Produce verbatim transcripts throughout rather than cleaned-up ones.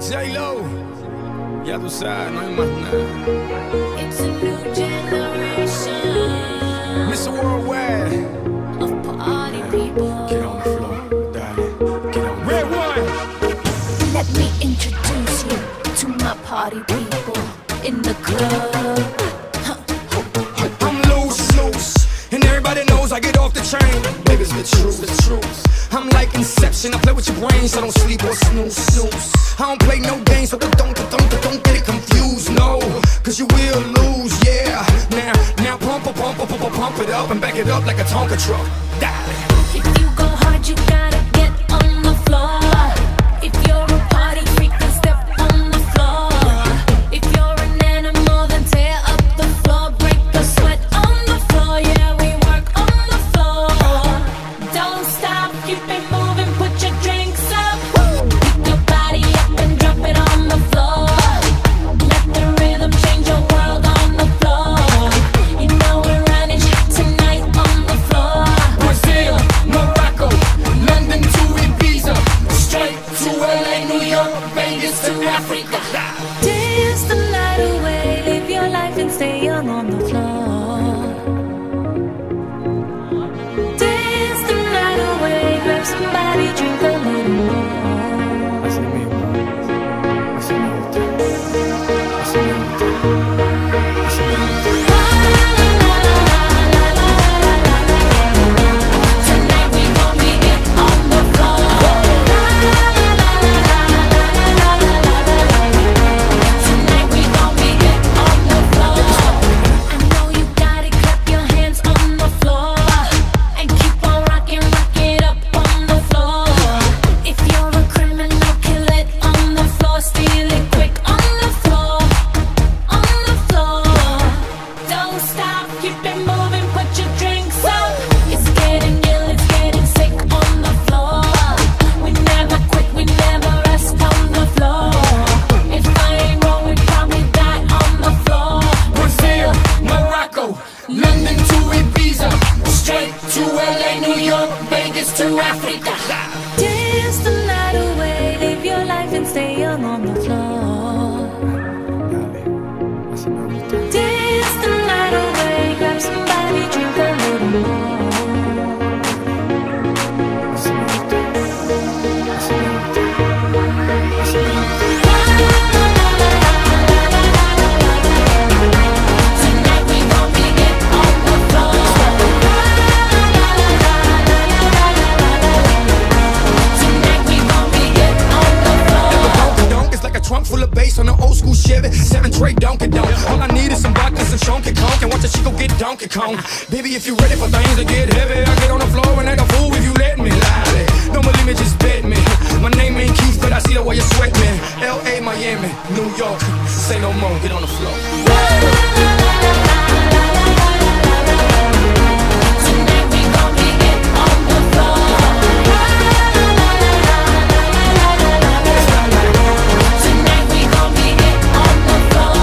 J-Lo, ya tú sabes, no hay más nada. It's a new generation. mister Worldwide. Of party people. Get on the floor, darling. Get on. Red one. Let me introduce you to my party people in the club. I'm loose, loose, and everybody knows I get off the train. Baby, it's the truth, the truth. I'm like Inception, I play with your brain, so don't sleep or snooze, snooze. I don't play no games, so don't, don't, don't, don't get it confused, no. Cause you will lose, yeah. Now, now pump, pump, pump, pump, pump it up and back it up like a Tonka truck. Darling. If you go hard, you gotta get on the floor. If you're a party freak, then step on the floor. If you're an animal, then tear up the floor. Break the sweat on the floor, yeah, we work on the floor. Don't stop, keep it moving, put your drinks up. Pick your body up and drop it on the floor. Let the rhythm change your world on the floor. You know we're running tonight on the floor. Brazil, Morocco, London to Ibiza, straight to L A, New York, Vegas to Africa. Dance the night away, live your life and stay young on the floor. Dance the night away, grab somebody, drink a little more. Así mismo, así me gusta, así me gusta, así me gusta. Tonight we gon' be it on the floor. Tonight we gon' be it on the floor. I know you got it, clap your hands on the floor. And keep on rocking, rock it up on the floor. If you're a criminal, kill it on the floor. Steal it quick on the floor. On the floor. Don't stop, keep it moving, put your drinks up. It's getting ill, it's getting sick on the floor. We never quit, we never rest on the floor. If I ain't wrong, we probably die on the floor. Brazil, Morocco, London to Ibiza, straight to L A, New York, Vegas to Africa. Dance the night away, live your life and stay young on the floor. Así me gusta. Dance the night away, grab somebody, drink a little more. Así me gusta, así me gusta, así me gusta. Tonight we gon' be it on the floor. Tonight we gon' be it on the floor. Donkey donk is like a trunk full of bass on an old school Chevy. Seven tray donkey donk. All I need is some vodka, some chunky conk, and watch a chico get Donkey Kong. Baby, if you ready for things to get heavy, I get on the floor and act a fool if you let me. Lie. Don't believe me, just bet me. My name ain't Keith, but I see the way you sweat me. L A, Miami, New York. Say no more, get on the floor. Tonight we gon' be it on the floor. Tonight we gon' be it on the floor.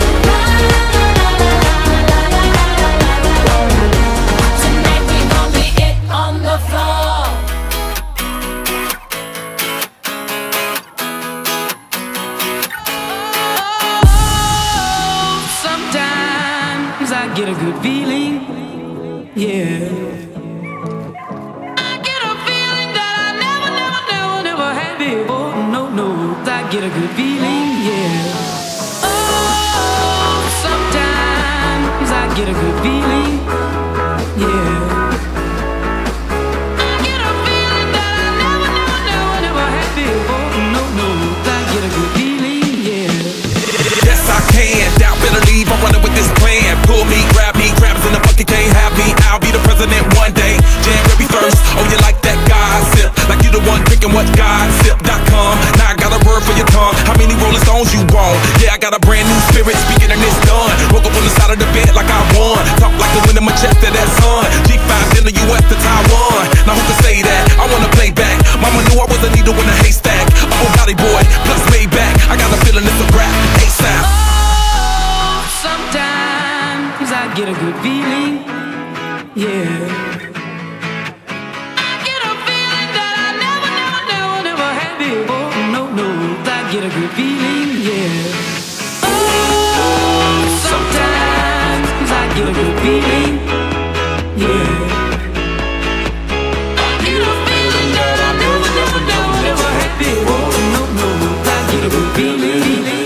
Tonight we gon' be it on the floor. Sometimes I get a good feeling, yeah. I get a feeling that I never, never, never, never had before. No, no, I get a good feeling, yeah. Oh, sometimes I get a good feeling, yeah. I get a feeling that I never, never, never, never had before. No, no, I get a good feeling, yeah. Yes, I can. Doubt, better leave. I'm running with this plan. Pull me, grab me, crabs in the bucket can't have me. I'll be the president one day. January first. Oh, you like that gossip? Like you the one drinking what gossip dot com. Now I got a word for your tongue. How many Rolling Stones you want? Yeah, I got a brand new spirit speaking and it's done. Woke up on the side of the bed like I won. Talk like the wind in my chest to that sun. G five in the U S to Taiwan. Now who can say that? I wanna play back. Mama knew I was a needle in a haystack. Oh, body boy, plus Maybach. I got a feeling it's a rap. ASAP. Oh, sometimes I get a good feeling, yeah. I get a feeling that I never, never, never, never had before. No, no, I get a good feeling, yeah. Oh, sometimes I get a good feeling, yeah. I get a feeling that I never, never, never, never had before. No, no, I get a good feeling.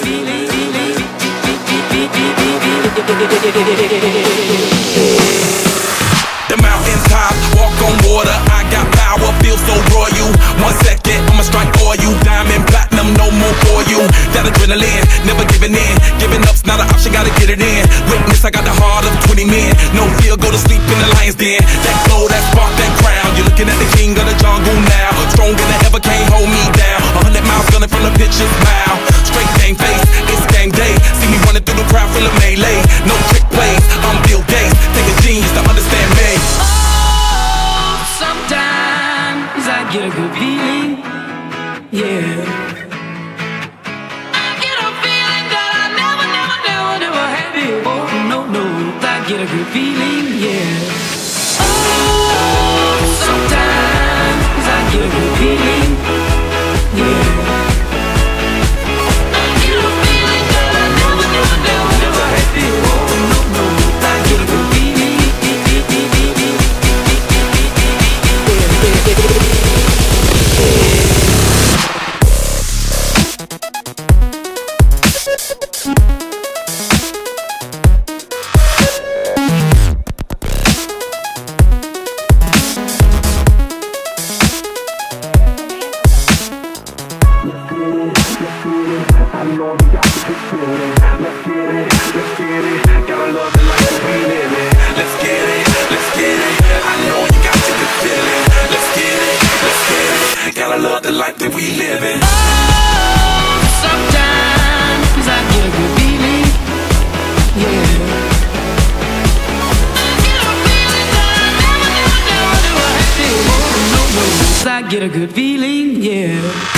The mountain top, walk on water, I got power, feel so royal. One second, I'ma strike for you. Diamond, platinum, no more for you. That adrenaline, never giving in. Giving up's not an option, gotta get it in. Witness, I got the heart of twenty men. No fear, go to sleep in the lion's den. That glow, that spark, that crown. You're looking at the king of the jungle now. Stronger than ever, can't hold me down. A hundred miles gunning from the pitcher's mouth. Straight game face, it's game day. See me running through the crowd, full of melee. No trick plays, I'm Bill Gates. Take a genius to understand me. Oh, sometimes I get a good feeling, yeah. I get a feeling that I never, never, never, never had before. No, no, I get a good feeling, yeah. Oh, sometimes I get a good feeling, yeah. I get a feeling that I never, never, never, never had before. No, no, I get a good feeling. Love the life that we live in. Oh, sometimes I get a good feeling, yeah. I get a feeling that I never, never, never, never had before. No, no, I get a good feeling, yeah.